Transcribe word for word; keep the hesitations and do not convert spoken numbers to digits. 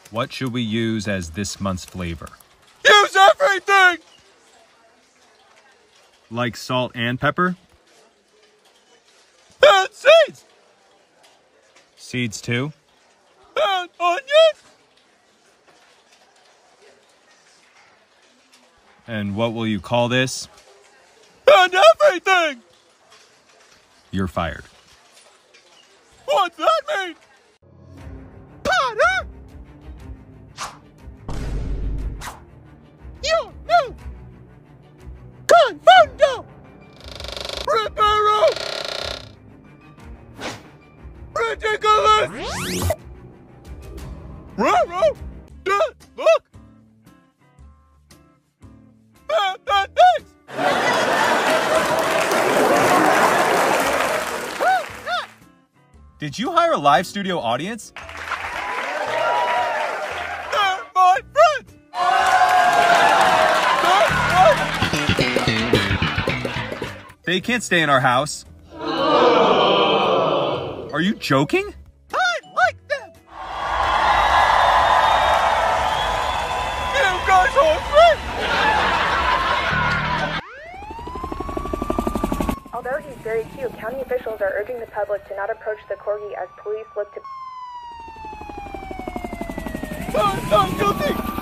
What should we use as this month's flavor? Use everything! Like salt and pepper? And seeds! Seeds too? And onions! And what will you call this? And everything! You're fired. What's that mean? Potter! Yo, no! Confundo! Reparo! Ridiculous! Raro! Dad, look! Bad, bad things! Did you hire a live studio audience? They're my friends! They can't stay in our house. Are you joking? I like them! You guys are free! Although he's very cute, county officials are urging the public to not approach the corgi as police look to... I'm not guilty!